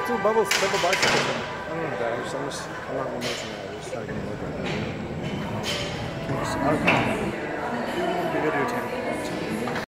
two double bicycles. I don't know that. I'm not emotional. I'm just trying to get a look at it. Okay. You don't want to be videotaped.